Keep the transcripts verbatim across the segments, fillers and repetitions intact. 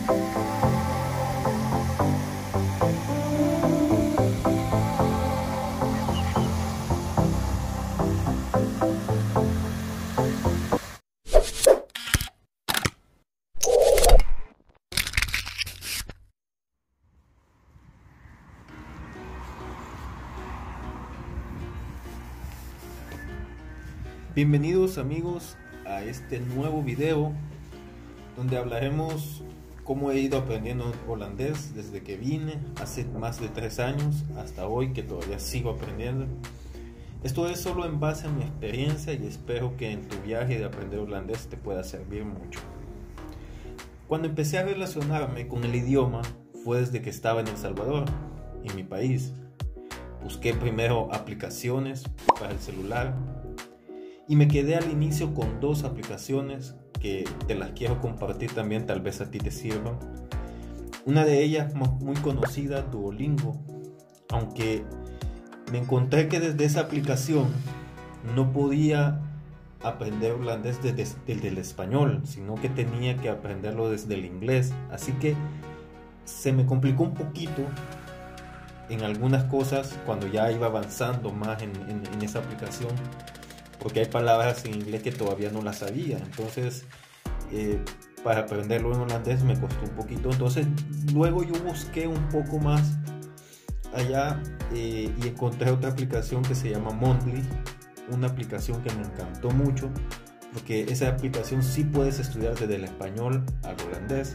Bienvenidos amigos a este nuevo video donde hablaremos cómo he ido aprendiendo holandés desde que vine hace más de tres años hasta hoy, que todavía sigo aprendiendo. Esto es solo en base a mi experiencia y espero que en tu viaje de aprender holandés te pueda servir mucho. Cuando empecé a relacionarme con el idioma fue desde que estaba en El Salvador, en mi país. Busqué primero aplicaciones para el celular y me quedé al inicio con dos aplicaciones que te las quiero compartir también, tal vez a ti te sirvan. Una de ellas muy conocida, Duolingo, aunque me encontré que desde esa aplicación no podía aprender holandés desde, desde el español, sino que tenía que aprenderlo desde el inglés. Así que se me complicó un poquito en algunas cosas cuando ya iba avanzando más en, en, en esa aplicación, porque hay palabras en inglés que todavía no las sabía. Entonces eh, para aprenderlo en holandés me costó un poquito. Entonces luego yo busqué un poco más allá eh, y encontré otra aplicación que se llama Mondly, una aplicación que me encantó mucho, porque esa aplicación sí puedes estudiar desde el español al holandés.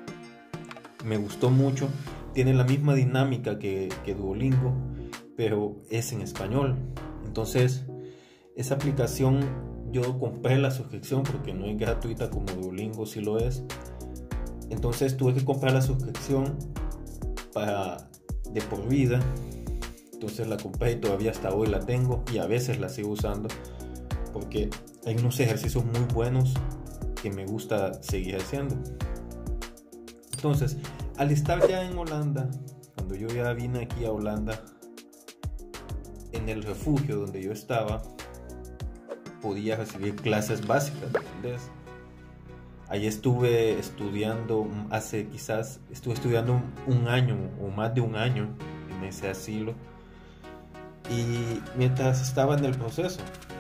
Me gustó mucho, tiene la misma dinámica que, que Duolingo, pero es en español. Entonces esa aplicación yo compré la suscripción porque no es gratuita como Duolingo sí lo es. Entonces tuve que comprar la suscripción para de por vida. Entonces la compré y todavía hasta hoy la tengo y a veces la sigo usando porque hay unos ejercicios muy buenos que me gusta seguir haciendo. Entonces al estar ya en Holanda, cuando yo ya vine aquí a Holanda, en el refugio donde yo estaba podía recibir clases básicas de holandés. Allí estuve estudiando hace quizás, estuve estudiando un, un año o más de un año en ese asilo. Y mientras estaba en el proceso,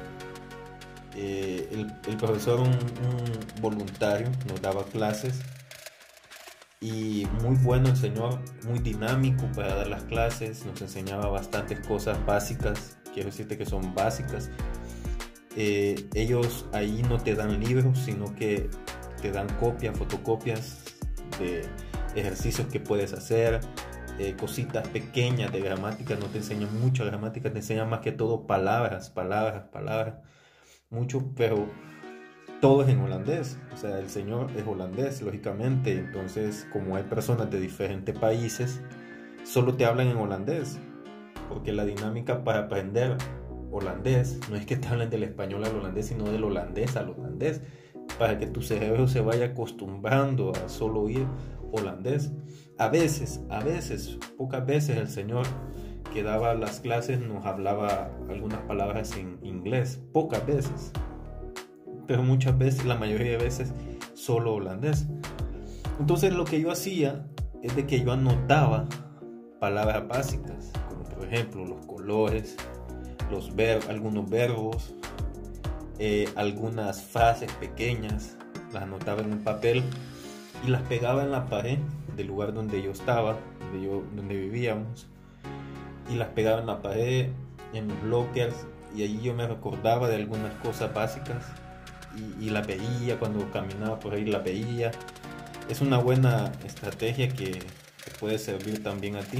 eh, el, el profesor, un, un voluntario, nos daba clases. Y muy bueno el señor, muy dinámico para dar las clases, nos enseñaba bastantes cosas básicas, quiero decirte que son básicas. Eh, ellos ahí no te dan libros, sino que te dan copias, fotocopias de ejercicios que puedes hacer, eh, cositas pequeñas de gramática. No te enseñan mucho gramática, te enseñan más que todo palabras, palabras, palabras, mucho, pero todo es en holandés. O sea, el señor es holandés, lógicamente. Entonces, como hay personas de diferentes países, solo te hablan en holandés, porque la dinámica para aprender holandés no es que te hablen del español al holandés, sino del holandés al holandés, para que tu cerebro se vaya acostumbrando a solo oír holandés. A veces, a veces, pocas veces el señor que daba las clases nos hablaba algunas palabras en inglés, pocas veces, pero muchas veces, la mayoría de veces, solo holandés. Entonces lo que yo hacía es de que yo anotaba palabras básicas, como por ejemplo los colores, los ver, algunos verbos, eh, algunas frases pequeñas, las anotaba en un papel y las pegaba en la pared del lugar donde yo estaba, donde, yo, donde vivíamos, y las pegaba en la pared, en los lockers, y allí yo me recordaba de algunas cosas básicas y, y la veía cuando caminaba por ahí, la veía. Es una buena estrategia que te puede servir también a ti.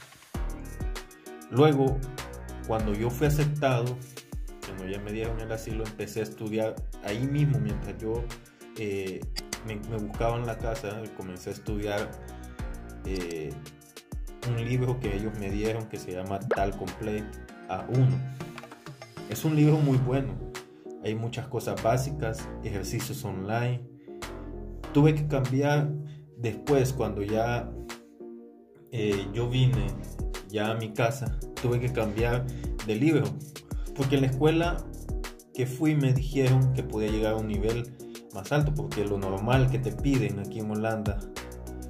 Luego, cuando yo fui aceptado, cuando ya me dieron el asilo, empecé a estudiar ahí mismo mientras yo eh, me, me buscaba en la casa. Comencé a estudiar eh, un libro que ellos me dieron que se llama Taal Compleet A uno. Es un libro muy bueno, hay muchas cosas básicas, ejercicios online. Tuve que cambiar después, cuando ya eh, yo vine ya a mi casa, tuve que cambiar de libro, porque en la escuela que fui me dijeron que podía llegar a un nivel más alto, porque lo normal que te piden aquí en Holanda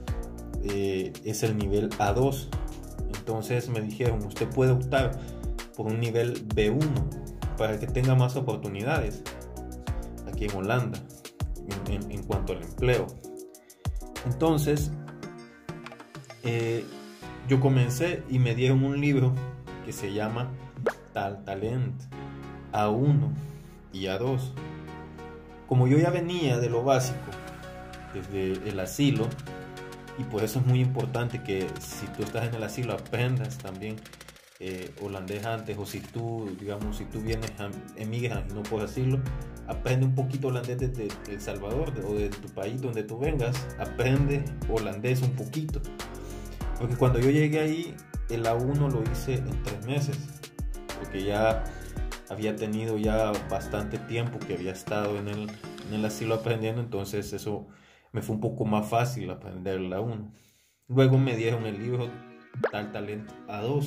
eh, es el nivel A dos. Entonces me dijeron, usted puede optar por un nivel B uno para que tenga más oportunidades aquí en Holanda en, en, en cuanto al empleo. Entonces eh, yo comencé y me dieron un libro que se llama Taltalent A uno y A dos. Como yo ya venía de lo básico desde el asilo, y por eso es muy importante que si tú estás en el asilo aprendas también eh, holandés antes, o si tú, digamos, si tú vienes, a, emigras y no puedes asilo, aprende un poquito holandés desde El Salvador o de tu país donde tú vengas, aprende holandés un poquito, porque cuando yo llegué ahí el A uno lo hice en tres meses, porque ya había tenido ya bastante tiempo que había estado en el, en el asilo aprendiendo, entonces eso me fue un poco más fácil aprender el A uno. Luego me dieron el libro Taltalent A dos.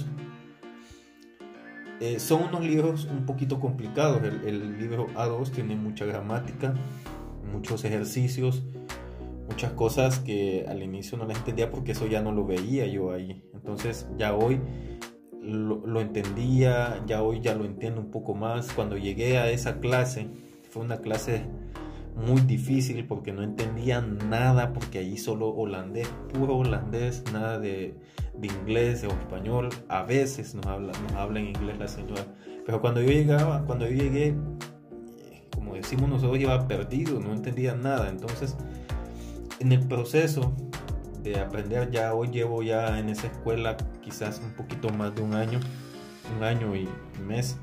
Eh, son unos libros un poquito complicados. El, el libro A dos tiene mucha gramática, muchos ejercicios, muchas cosas que al inicio no las entendía porque eso ya no lo veía yo ahí. Entonces ya hoy lo, lo entendía, ya hoy ya lo entiendo un poco más. Cuando llegué a esa clase, fue una clase muy difícil porque no entendía nada, porque allí solo holandés, puro holandés, nada de, de inglés o español. A veces nos habla, nos habla en inglés la señora, pero cuando yo llegaba, cuando yo llegué, como decimos nosotros, iba perdido, no entendía nada. Entonces en el proceso de aprender, ya hoy llevo ya en esa escuela quizás un poquito más de un año, un año y un mes.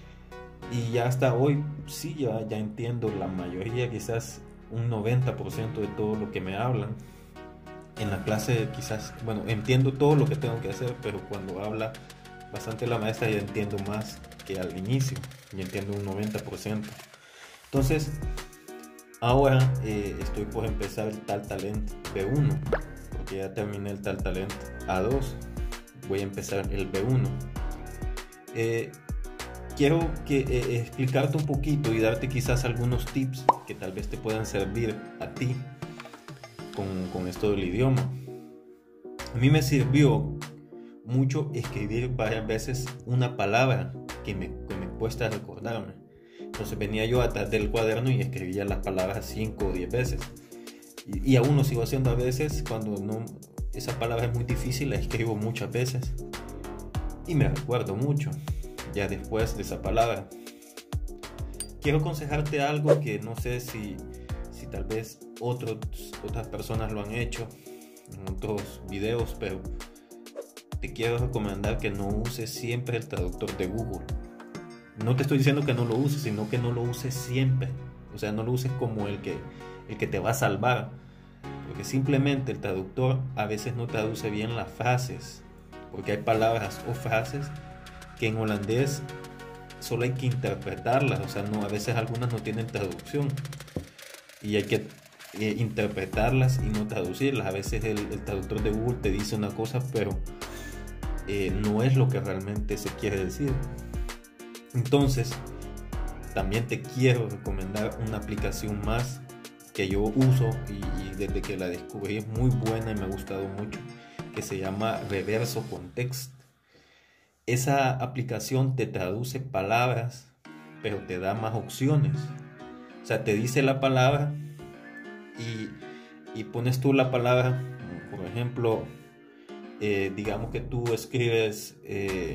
Y ya hasta hoy sí, ya, ya entiendo la mayoría, quizás un noventa por ciento de todo lo que me hablan. En la clase quizás, bueno, entiendo todo lo que tengo que hacer, pero cuando habla bastante la maestra ya entiendo más que al inicio, ya entiendo un noventa por ciento. Entonces, ahora eh, estoy por empezar el Taltalent B uno, porque ya terminé el Taltalent A dos, voy a empezar el B uno. Eh, Quiero que, eh, explicarte un poquito y darte quizás algunos tips que tal vez te puedan servir a ti con, con esto del idioma. A mí me sirvió mucho escribir varias veces una palabra que me, que me cuesta recordarme. Entonces venía yo atrás del cuaderno y escribía las palabras cinco o diez veces. Y, y aún lo sigo haciendo a veces cuando no, esa palabra es muy difícil, la escribo muchas veces y me recuerdo mucho ya después de esa palabra. Quiero aconsejarte algo que no sé si, si tal vez otros, otras personas lo han hecho en otros videos, pero te quiero recomendar que no uses siempre el traductor de Google. No te estoy diciendo que no lo uses, sino que no lo uses siempre. O sea, no lo uses como el que, el que te va a salvar, porque simplemente el traductor a veces no traduce bien las frases, porque hay palabras o frases que en holandés solo hay que interpretarlas, o sea, no, a veces algunas no tienen traducción y hay que eh, interpretarlas y no traducirlas. A veces el, el traductor de Google te dice una cosa, pero eh, no es lo que realmente se quiere decir. Entonces, también te quiero recomendar una aplicación más que yo uso y, y desde que la descubrí es muy buena y me ha gustado mucho, que se llama Reverso Context. Esa aplicación te traduce palabras, pero te da más opciones. O sea, te dice la palabra y, y pones tú la palabra. Por ejemplo, eh, digamos que tú escribes eh,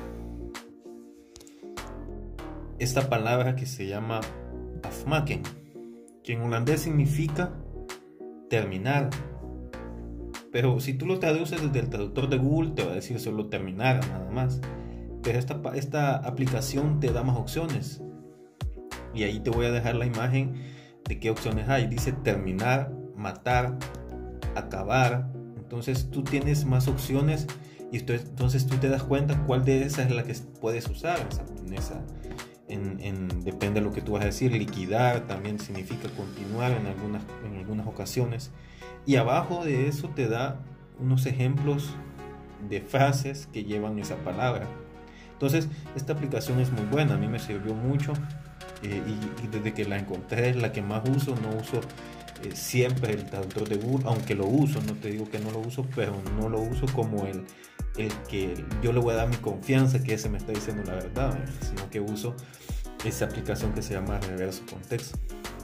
esta palabra que se llama afmaken, que en holandés significa terminar. Pero si tú lo traduces desde el traductor de Google, te va a decir solo terminar, nada más. Pero esta, esta aplicación te da más opciones. Y ahí te voy a dejar la imagen de qué opciones hay. Dice terminar, matar, acabar. Entonces tú tienes más opciones y esto, entonces tú te das cuenta cuál de esas es la que puedes usar. En esa, en, en, depende de lo que tú vas a decir. Liquidar también significa continuar en algunas, en algunas ocasiones. Y abajo de eso te da unos ejemplos de frases que llevan esa palabra. Entonces, esta aplicación es muy buena, a mí me sirvió mucho eh, y, y desde que la encontré es la que más uso. No uso eh, siempre el traductor de Google, aunque lo uso, no te digo que no lo uso, pero no lo uso como el, el que yo le voy a dar mi confianza que ese me está diciendo la verdad, ¿eh? Sino que uso esa aplicación que se llama Reverso Contexto.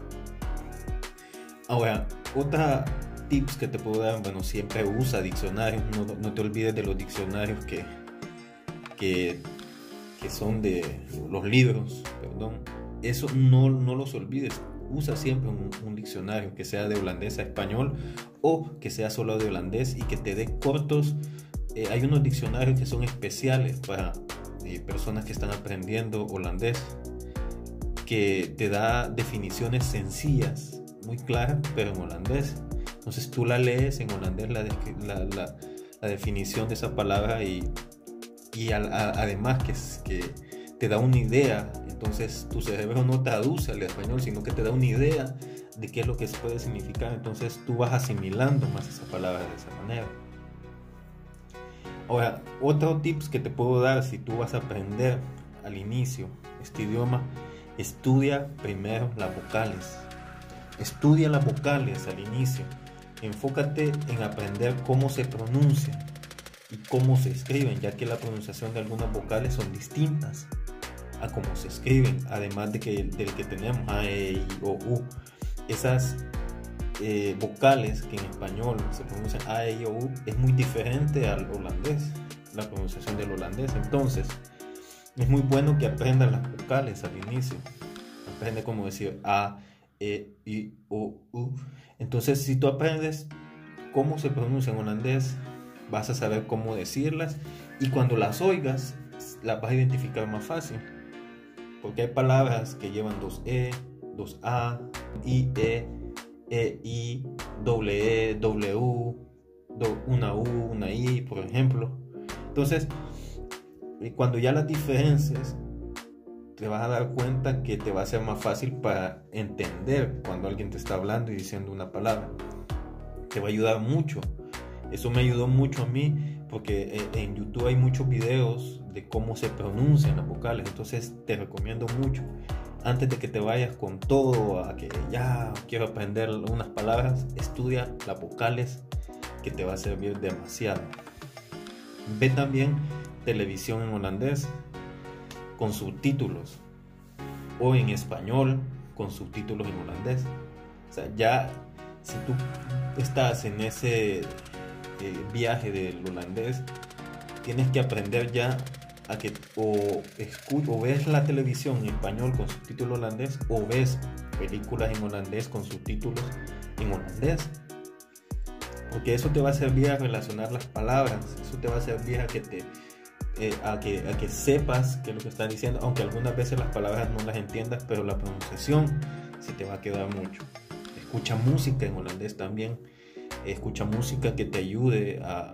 Ahora, otra tips que te puedo dar, bueno, siempre usa diccionarios, no, no te olvides de los diccionarios que, que, que son de los libros, perdón, eso no, no los olvides, usa siempre un, un diccionario que sea de holandés a español o que sea solo de holandés y que te dé cortos, eh, hay unos diccionarios que son especiales para eh, personas que están aprendiendo holandés, que te da definiciones sencillas, muy claras, pero en holandés. Entonces tú la lees en holandés, la, la, la, la definición de esa palabra y, y a, a, además que, que te da una idea. Entonces tu cerebro no traduce al español, sino que te da una idea de qué es lo que puede significar. Entonces tú vas asimilando más esa palabra de esa manera. Ahora, otro tips que te puedo dar si tú vas a aprender al inicio este idioma, estudia primero las vocales. Estudia las vocales al inicio. Enfócate en aprender cómo se pronuncian y cómo se escriben, ya que la pronunciación de algunas vocales son distintas a cómo se escriben, además de que del que tenemos A, E, I, O, U. Esas eh, vocales que en español se pronuncian A, E, I, O, U es muy diferente al holandés, la pronunciación del holandés. Entonces es muy bueno que aprendas las vocales al inicio. Aprende cómo decir A, E, I, O, U. Entonces, si tú aprendes cómo se pronuncia en holandés, vas a saber cómo decirlas y cuando las oigas, las vas a identificar más fácil. Porque hay palabras que llevan dos E, dos A, I, E, E, I, doble E, doble U, una U, una I, por ejemplo. Entonces, cuando ya las diferencias, te vas a dar cuenta que te va a ser más fácil para entender cuando alguien te está hablando y diciendo una palabra. Te va a ayudar mucho. Eso me ayudó mucho a mí porque en YouTube hay muchos videos de cómo se pronuncian las vocales. Entonces te recomiendo mucho, antes de que te vayas con todo a que ya quiero aprender unas palabras, estudia las vocales, que te va a servir demasiado. Ve también televisión en holandés con subtítulos o en español con subtítulos en holandés. O sea, ya si tú estás en ese eh, viaje del holandés, tienes que aprender ya a que o, escu- o ves la televisión en español con subtítulos holandés o ves películas en holandés con subtítulos en holandés, porque eso te va a servir a relacionar las palabras, eso te va a servir a que te Eh, a, que, a que sepas qué es lo que están diciendo, aunque algunas veces las palabras no las entiendas, pero la pronunciación se te va a quedar mucho. Escucha música en holandés también, escucha música que te ayude a,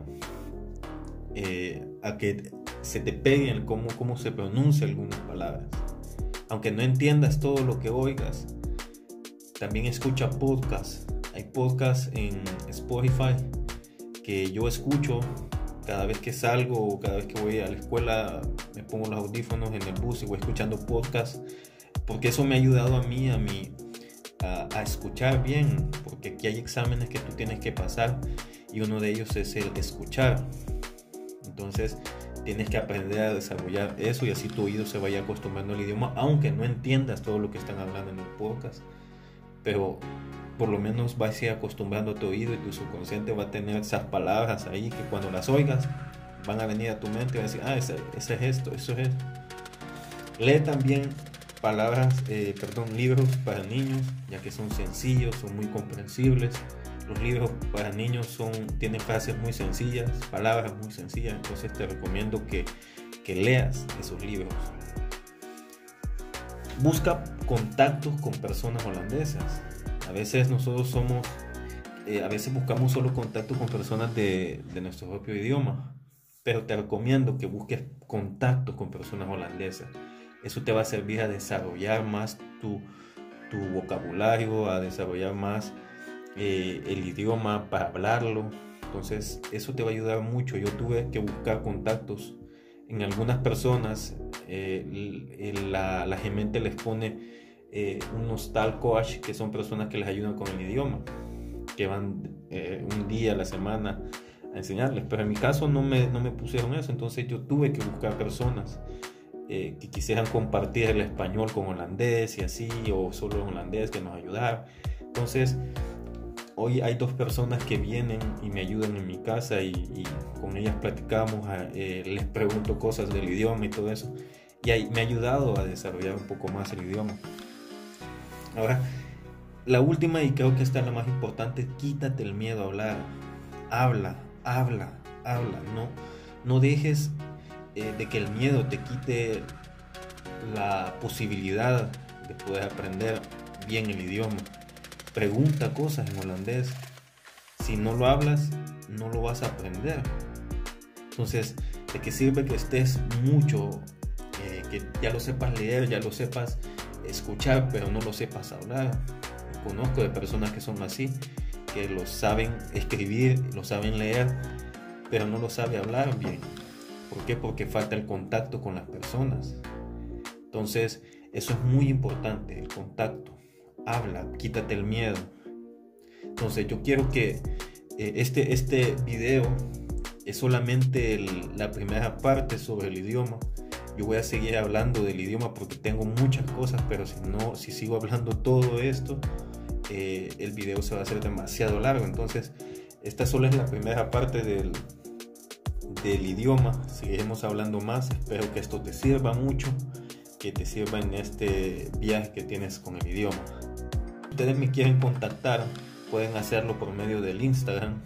eh, a que se te peguen cómo, cómo se pronuncia algunas palabras. Aunque no entiendas todo lo que oigas, también escucha podcasts. Hay podcasts en Spotify que yo escucho cada vez que salgo o cada vez que voy a la escuela. Me pongo los audífonos en el bus y voy escuchando podcast, porque eso me ha ayudado a mí, a mí a, a escuchar bien, porque aquí hay exámenes que tú tienes que pasar y uno de ellos es el escuchar. Entonces tienes que aprender a desarrollar eso y así tu oído se vaya acostumbrando al idioma, aunque no entiendas todo lo que están hablando en el podcast, pero por lo menos vas a ir acostumbrando a tu oído y tu subconsciente va a tener esas palabras ahí que cuando las oigas van a venir a tu mente y va a decir, ah, ese, ese es esto, eso es esto. Lee también palabras, eh, perdón, libros para niños, ya que son sencillos, son muy comprensibles. Los libros para niños son, tienen frases muy sencillas, palabras muy sencillas, entonces te recomiendo que, que leas esos libros. Busca contactos con personas holandesas. A veces nosotros somos, eh, a veces buscamos solo contacto con personas de, de nuestro propio idioma, pero te recomiendo que busques contactos con personas holandesas. Eso te va a servir a desarrollar más tu, tu vocabulario, a desarrollar más eh, el idioma para hablarlo. Entonces eso te va a ayudar mucho. Yo tuve que buscar contactos en algunas personas. Eh, la, la Gemeente les pone eh, unos tal coach que son personas que les ayudan con el idioma, que van eh, un día a la semana a enseñarles, pero en mi caso no me, no me pusieron eso, entonces yo tuve que buscar personas eh, que quisieran compartir el español con holandés y así, o solo holandés, que nos ayudaran. Entonces hoy hay dos personas que vienen y me ayudan en mi casa y, y con ellas platicamos, eh, les pregunto cosas del idioma y todo eso, y ahí me ha ayudado a desarrollar un poco más el idioma. Ahora, la última, y creo que esta es la más importante: quítate el miedo a hablar. Habla, habla, habla. No, no dejes eh, de que el miedo te quite la posibilidad de poder aprender bien el idioma. Pregunta cosas en holandés. Si no lo hablas, no lo vas a aprender. Entonces, ¿de qué sirve que estés mucho, eh, que ya lo sepas leer, ya lo sepas escuchar, pero no lo sepas hablar? Conozco de personas que son así, que lo saben escribir, lo saben leer, pero no lo saben hablar bien. ¿Por qué? Porque falta el contacto con las personas. Entonces, eso es muy importante, el contacto. Habla, quítate el miedo. Entonces, yo quiero que eh, este, este video es solamente el, la primera parte sobre el idioma. Yo voy a seguir hablando del idioma porque tengo muchas cosas, pero si no, si sigo hablando todo esto, eh, el video se va a hacer demasiado largo. Entonces, esta solo es la primera parte del, del idioma. Seguiremos hablando más. Espero que esto te sirva mucho, que te sirva en este viaje que tienes con el idioma. Si ustedes me quieren contactar, pueden hacerlo por medio del Instagram.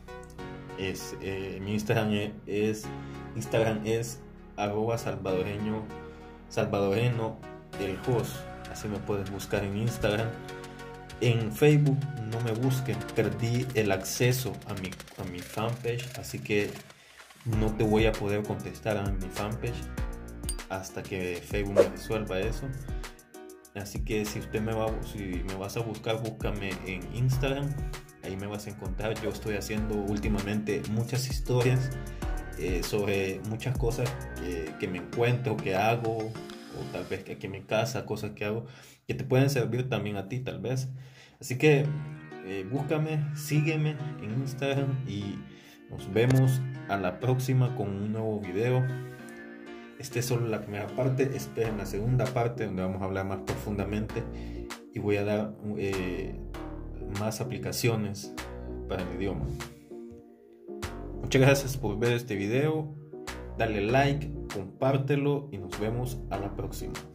Es, eh, mi Instagram es, Instagram es arroba salvadoreño salvadoreño el host. Así me puedes buscar en Instagram. En Facebook no me busquen, perdí el acceso a mi, a mi fanpage, así que no te voy a poder contestar a mi fanpage hasta que Facebook me resuelva eso. Así que si usted me va, si me vas a buscar, búscame en Instagram, ahí me vas a encontrar. Yo estoy haciendo últimamente muchas historias eh, sobre muchas cosas que, que me encuentro, que hago, o tal vez que aquí en mi casa, cosas que hago que te pueden servir también a ti tal vez. Así que eh, búscame, sígueme en Instagram y nos vemos a la próxima con un nuevo video. Esta es solo la primera parte, esperen la segunda parte donde vamos a hablar más profundamente y voy a dar eh, más aplicaciones para el idioma. Muchas gracias por ver este video, dale like, compártelo y nos vemos a la próxima.